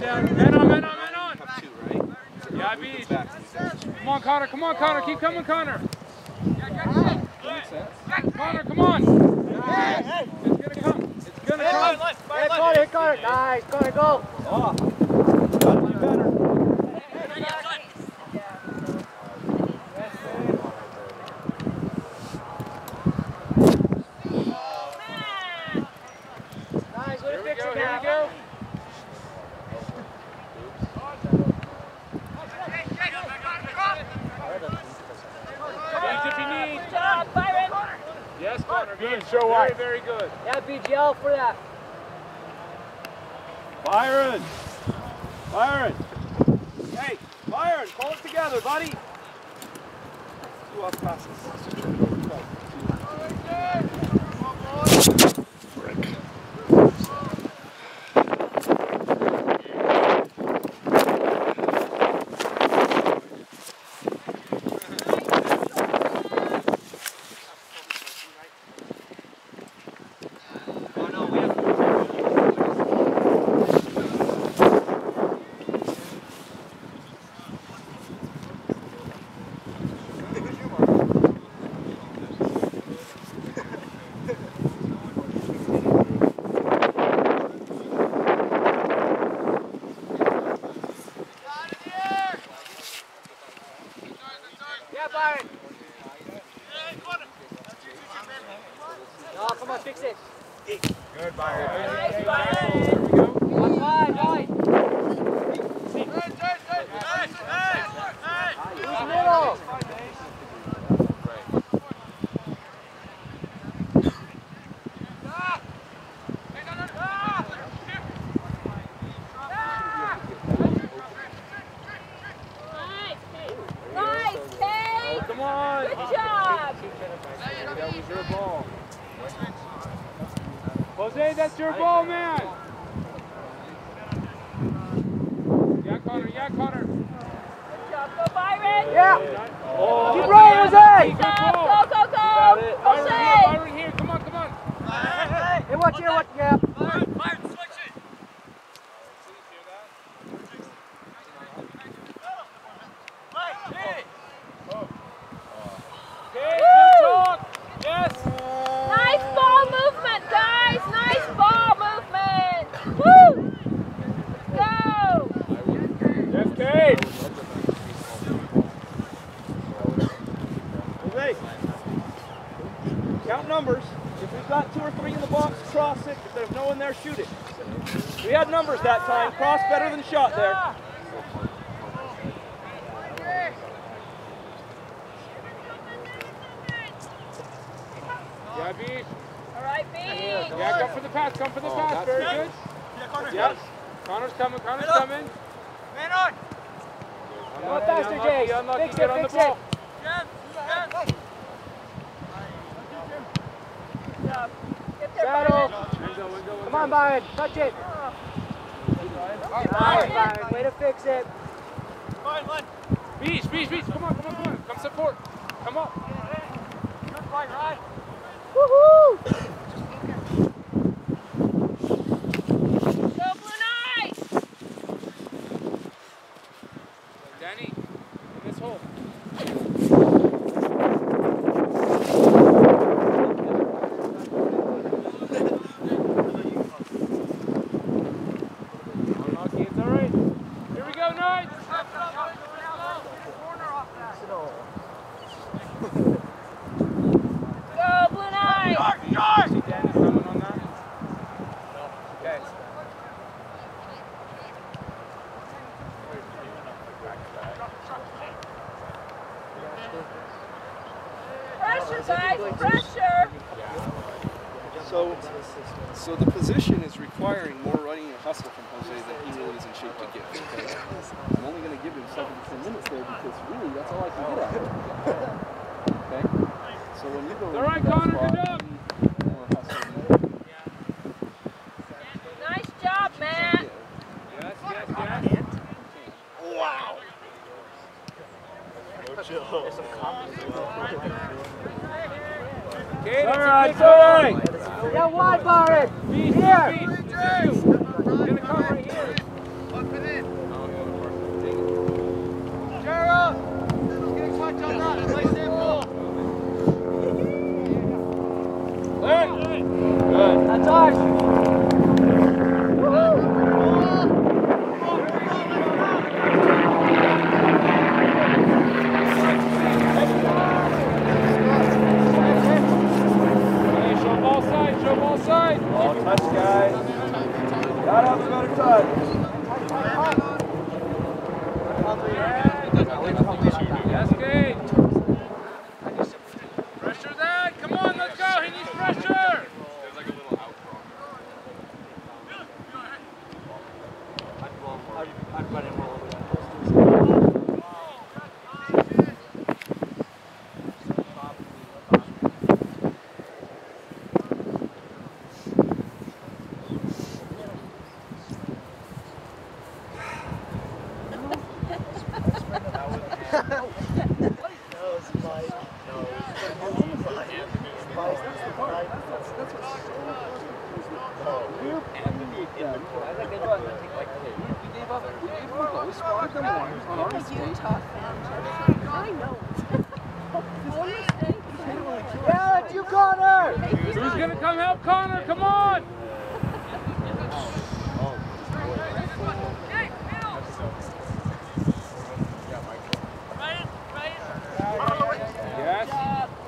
Man on. Have two, right? Yeah, beach. Come on, Connor. Keep coming, Connor. Connor, come on. Hey. It's gonna come. Hit Connor. Nice, Connor, go. Oh. Gotta be better. Nice, what a fix Here it we now. go. If you need. Good job, Byron. Yes, Connor. Good. Show wide. Very good. Yeah, BGL for that. Byron! Hey, Byron, pull it together, buddy! 2 off passes. No, come on, fix it. Good, Byron. Nice, Byron. There we go. Wide. Who's middle? Nice, Kate. Come on. Good job. That was your ball. Jose, that's your ball, man. Yeah, Connor. Good job. Go, Byron. Yeah. Oh, Keep rolling, Jose. Good job. Go. Jose. Byron here. Come on. Hey, watch here, watch gap. Nice ball movement, guys. Nice ball movement. Woo. Go. Yes, Kate. Jose, count numbers. If we've got 2 or 3 in the box, cross it. If there's no one there, shoot it. We had numbers that time. Cross better than shot there. Yeah, B. All right, B. Yeah, come for the pass. Very good. Yes. Connor's coming. Go faster, Jay. Unlucky. Fix Get on the it. ball. Get there, Saddle. Byron. Come on, Byron. Touch it. Nice, Byron. Way to fix it. Beach. Come on. Come support. Come up. Woohoo! Go, Blue Knights. Danny, in this hole. Unlucky, it's all right. Here we go, Knights. Go, Blue Knights. See Danny's coming on that? Okay. Pressure, guys. Pressure. So the position is requiring more running and hustle from Jose than he really is in shape to give. Okay? I'm only going to give him 7 to 10 minutes there because really that's all I can get at him. Okay? So when you go All right, Connor, good job. more hustle. Nice job, man. Yes. Wow! Okay, All right. Yeah, wide, Byron. Beach. Here. Gonna come right here. side. Oh, touch, guys. Got up, better touch. Yes, Kate. Pressure that. Come on, let's go. He needs pressure. There's like a little out. I'd run him all over that. Who's going to come help Connor? Come on! Yes.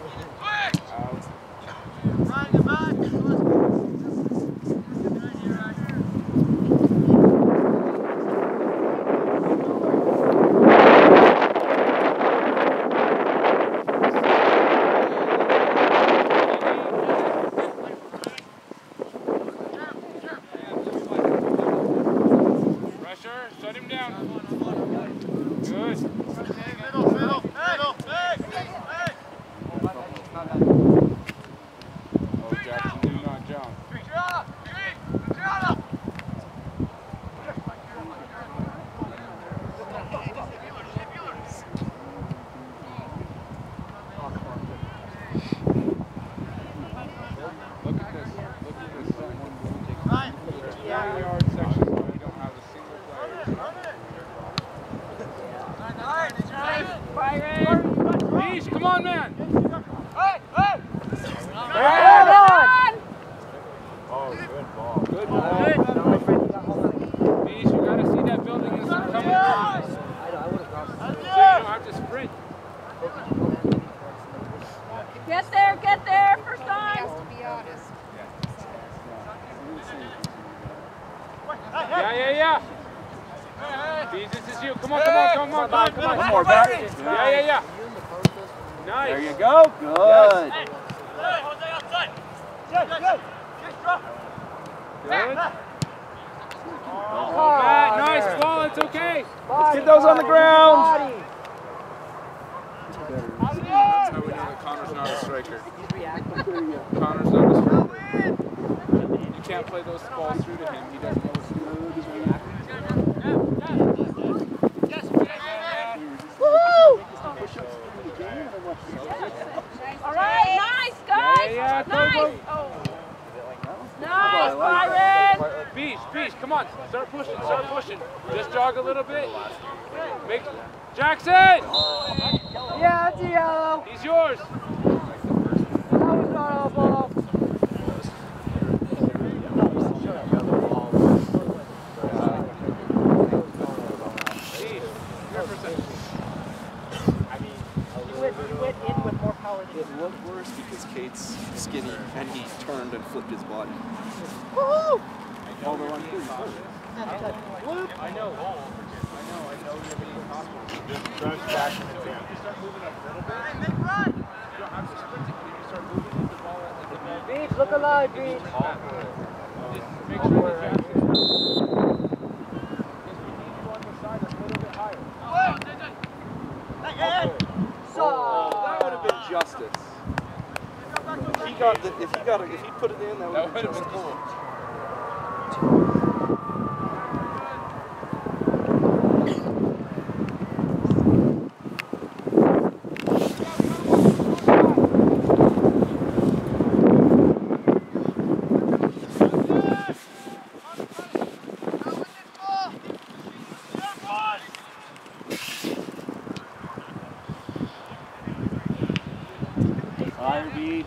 Shut him down. Good. Middle. Oh, Jackson, do not jump. Look at this. 9-yard section. Beach, come on, man! Hey! Oh, good ball. Good ball. Beach, you gotta see that building is coming through. I would have crossed. So you don't have to sprint. Get there, first time. To be honest. Yeah. Beach, this is you. Come on. One more, back. Yeah. Nice. There you go. Good. Yes. Good. Oh, Matt, nice ball. It's okay. Let's get those on the ground. That's how we know that Connor's not a striker. Connor's not a striker. You can't play those balls through to him. He doesn't know what to do. All right, nice, guys. Yeah, nice. go. Nice, Byron. Beach, come on. Start pushing. Just jog a little bit. Jackson! Yeah, it's a yellow. He's yours. That was not a ball. It looked worse because Kate's skinny and he turned and flipped his body. Woo! Although I'm pretty close. I know. Just back in the jam. You start moving up a little bit. You don't have to sprint it. You start moving the ball at the ball. Beach, look alive, Beach. Just make sure that Jackson. Because we need you on the side a little bit higher. Oh, that would have been justice. If he put it in, that would have been cool. Fire Beach.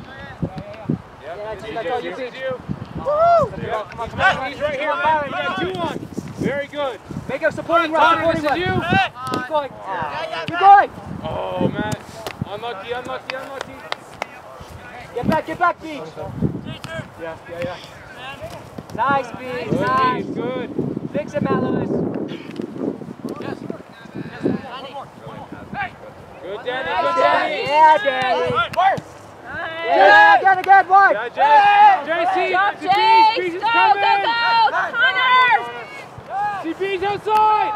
This is you. Come on. He's right here, man. You got 2-1. Very good. Make a supporting run. Connor, this is you. Keep going. Keep going. Oh, Matt. Unlucky. Get back, Beach. Yeah. Nice, Pete. Good, Nice. Pete, good. Fix it, Matt Lewis. Good, Danny. Good, Danny. Yeah, Danny. Nice. Yeah, again, one. Yeah, JC. Go, CB's Chase. is Go, coming. go, go. Connors. CB's outside.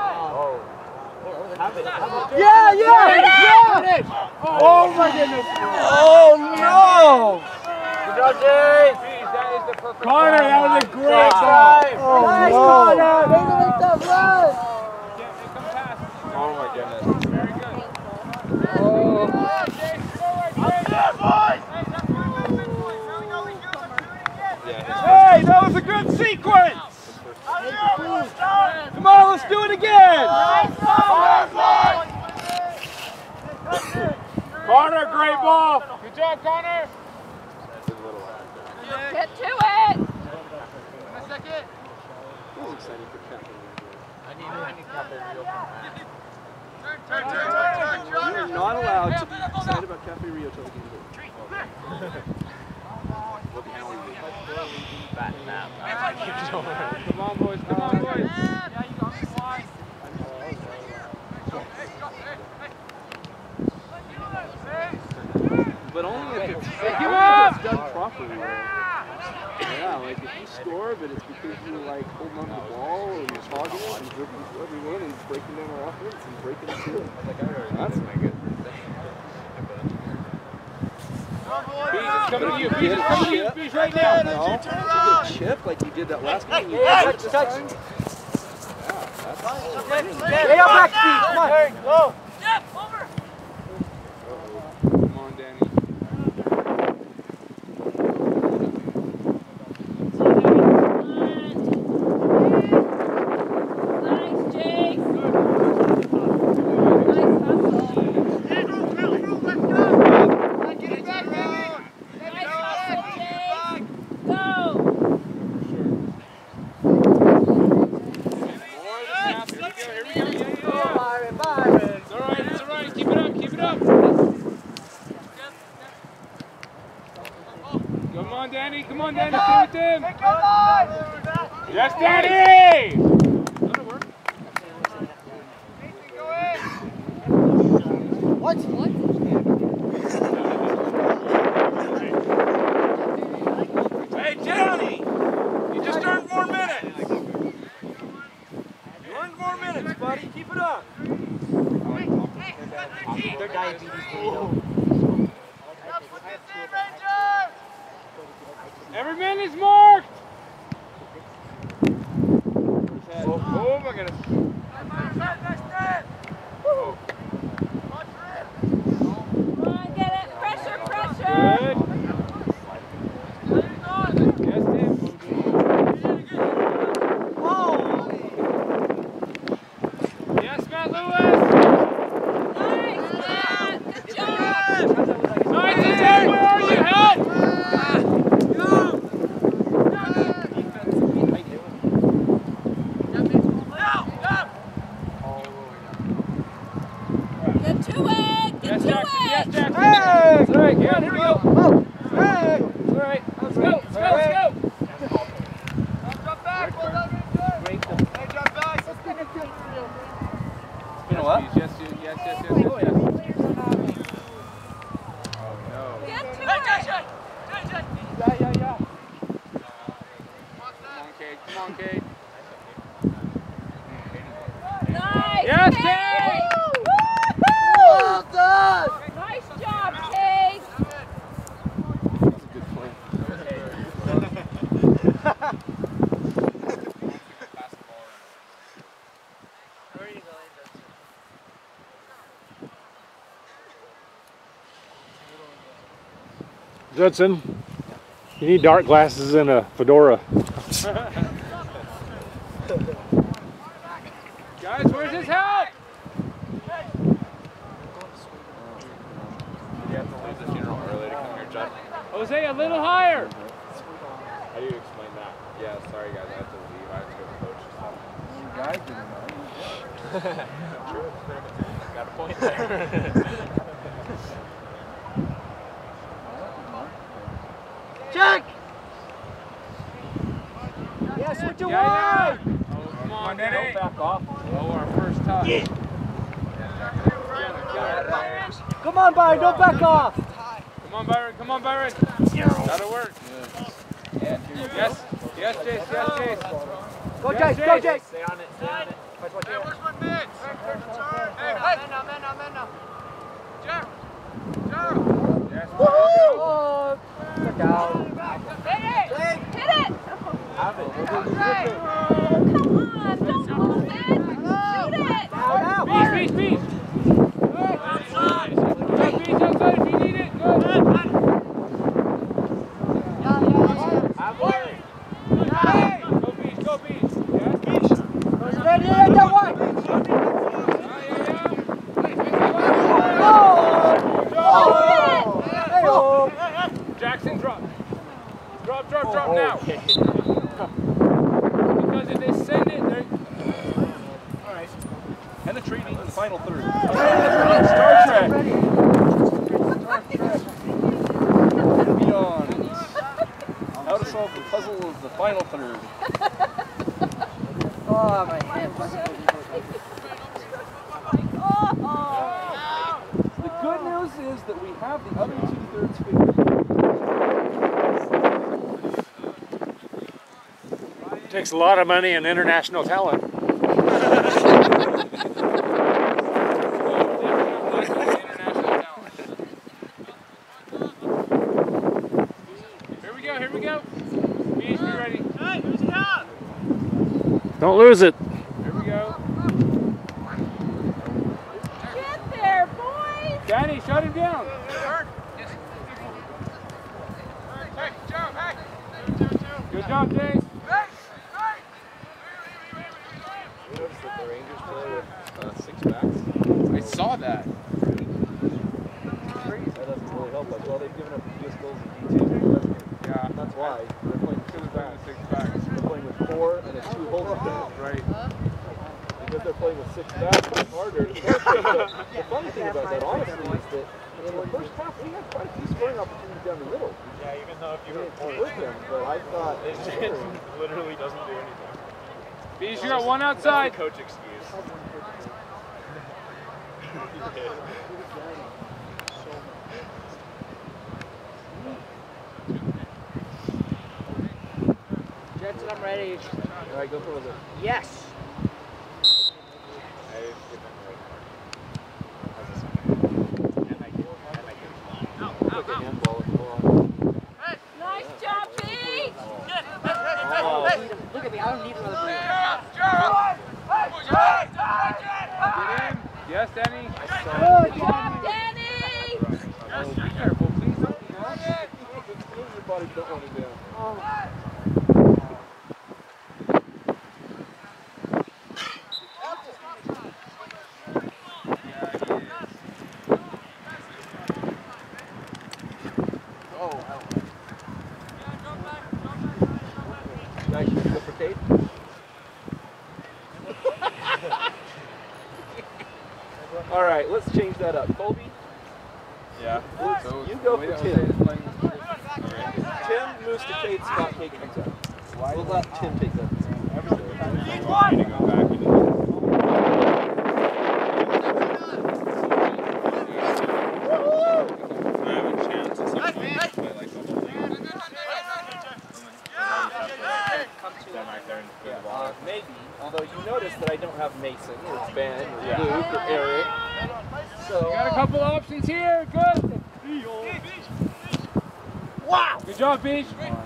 Yeah. Oh my goodness. Oh, no. Good job, Jay. That is the perfect Connor, that was a great ball. ball. Nice, Connor. Maybe make that run. Come past. Oh my goodness. Very good. Hey, that was a good sequence. Come on, let's do it again. Connor, great ball. Good job, Connor. Get to it. I was excited for Cafe Rio. You're not allowed to be excited about Cafe Rio till the game's over. Come on, boys. Come on, boys. But only if it's, Give up! done properly. Yeah, like if you score, but it's because you're like holding on to the ball and you're hogging it and dribbling through everyone and breaking down our offense and breaking it through. That's my good. Bees is coming to you. Bees is coming to you. Bees right now. No, it's a good chip like you did that last game. Touch. Stay up back, Pete. Come on. Go. Come on, Danny. Nice, Chase. Nice hustle. Nice hustle, Chase. Go. Here we go. Yeah. Byron. It's all right. It's all right. Keep it up. Keep it up. Come on, Danny. Come on, Danny. Stay with him. Yes, Danny. Hey, Johnny, you just earned more minutes. You earned more minutes, buddy. Keep it up. Their diabetes. Every man is marked. Oh my goodness. Come on, get it. Pressure, pressure. Good. Yes, Tim. Yes, Matt Lewis. Nice, Matt. Good job. Nice, Tim. Where are you? Help. Get to it. Get Yes, to Jackson. Yes, it. Jackson. Hey! All right, good. Here we go. Oh! Hey! All right. Let's go. Let's go. Let's go. You know what? Yes, yes, yes, yes, yes, yes. Oh, no. Get to it. Yeah. Come on, Cade. Come on, Cade. Nice. Yes, Chase. Cade. Well done! Nice job, Chase. That's a good play. Judson, you need dark glasses and a fedora. Guys, where's his help? You have to leave the funeral early to come here, Judd. Jose, a little higher. How do you explain that? Yeah, sorry guys, I have to leave. I have to go coach or something. You guys didn't know. True. Got a point there. Jack! Yeah, switch it Yeah, wide. yeah. Oh, come on, Danny. Don't back off. Oh, our first touch. Yeah. Come on, Byron, don't back off. Come on, Byron. Come on, Byron. That'll work. Yes. Yes, Jace. Yes, Jace. Go, Yes, Jace, go, Jace. Stay on it, stay on it. Where's my mid? Hey, man now. Jack. Yes. Oh, check out. Hit it! Have it. Oh, come on, don't move it! Shoot it! Now. Beach. Outside. Beach outside if you need it. Good. Go Beach. Yes. Ready, that one. Jackson, drop. Drop now. Because if they send it, they're... All right. Penetrating in the final third. Star Trek. Beyond. How to solve the puzzle of the final third. Oh, my hand. The good news is that we have the other 2/3 figured. Takes a lot of money and international talent. Here we go. Beach, be ready. Hey, who's it up? Don't lose it. Here we go. Get there, boys! Danny, shut him down. Hey, Joe, hey. Good job, Jace. You noticed that the Rangers play with 6 backs? I saw that. That doesn't really help us. Well, they've given up the fewest goals in D2. Yeah. That's why. They're playing 6 backs. 6 backs. They're playing with 4 and a 2 holding back. Right. Because they're playing with 6 backs, it's harder to The funny thing about that, honestly, is that in the first half, we had quite a few scoring opportunities down the middle. Yeah, even though if you We didn't convert them, but I thought it literally doesn't do anything. Beach, you got one outside. Coach excuse. Jensen, I'm ready. all right, go for it. Yes. Like a handball if you want. Nice job, Beach! Look at me, I don't need another break. Get in. Yes, Danny. Good Job, Danny! Be careful, please. Don't, Move your body, don't want it down. Guys, you go for Kate? All right, let's change that up. Colby, Yeah. So you go the way for that Tim. Jose is playing this position. Tim moves to Kate's spot. Kate comes out. We'll let Tim take that. Maybe, although you notice that I don't have Mason, or it's Ben, or Luke, or Eric. So, You got a couple options here. Good. Wow. Good job, Beach.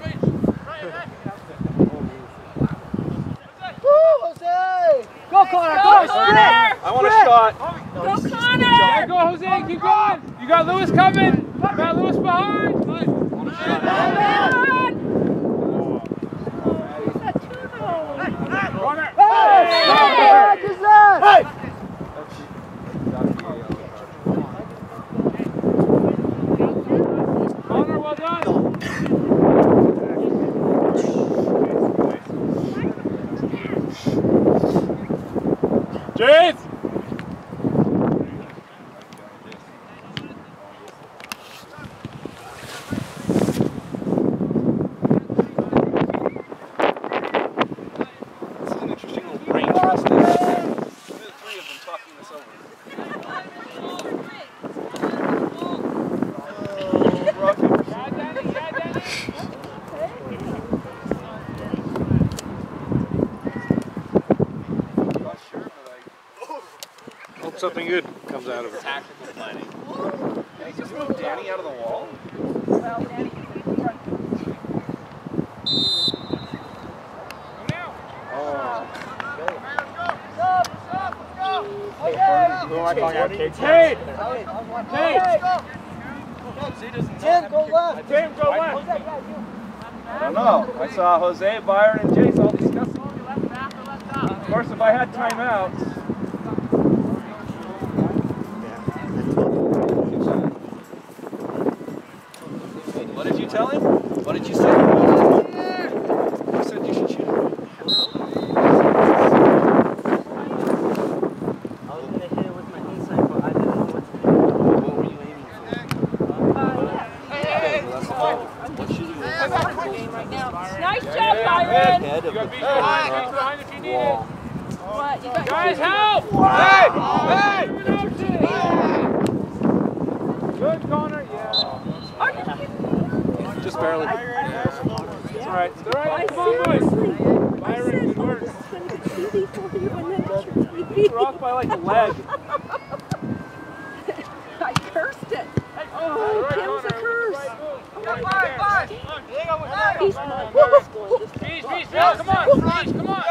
Woo, Jose. Go, Connor. Go, sprint. I want a shot. Go, Connor! Yeah, go, Jose. Keep going. You got Lewis coming. You got Lewis behind. Corner. Hey, who's that? Connor, well done. Jace! something good comes out of it. Tactical planning. Can he just move Danny out of the wall? Well, Danny, front. Who am I calling out? Tate! Tate! Tim, go left! Tim, go left! I don't know. I saw Jose, Byron, and Jace all discussing. Of course, if I had timeouts. What did you tell him? What did you say? I said you should shoot him. I was going to hit it with my inside, but I didn't know what to do. What were you aiming for? Okay, well, that's the problem. What should you aim for? Right now. Nice job, Byron. Head of the behind if you need wall. What? You got Guys, help! Hey! Good, Connor. Yeah. Just barely. It's all right. It's all right. Come on, boys. Byron, good work. We're off by like a leg. I cursed it. Oh, Tim's a curse. He's Beach, come on. Beach, come on.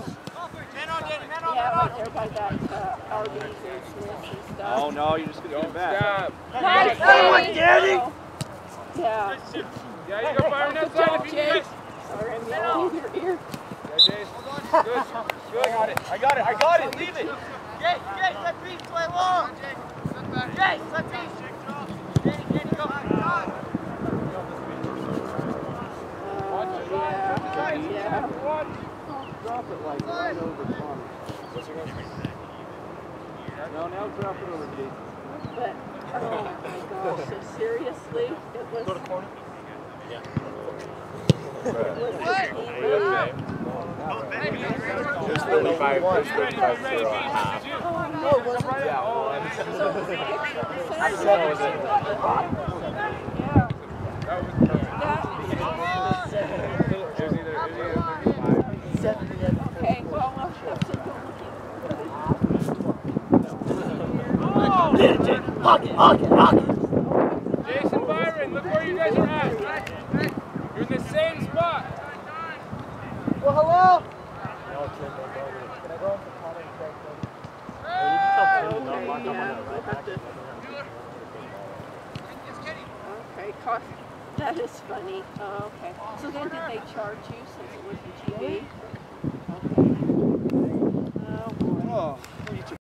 Yeah, right there by that Arby's and Smith's and stuff. Oh no, you're just going to get back. Stop. Nice, Danny! Yeah. Yeah, you go Byron that side if you need it. Sorry, I'm yelling in your ear. Yeah, Jace. Good. I got it. Leave it. Yeah. Drop it like right over Connor. No, now drop it over Jason. But, oh my gosh, so seriously, it was... Go to corner? Yeah. There's 35 for half. Oh, was it? Okay, well, we'll have to go Jason, Byron, look where you guys are at. You're in the same spot. Well, hello? Can I go into Connor and Craig? Okay, cost. That is funny. Oh, okay. So then did they charge you since it was the GA?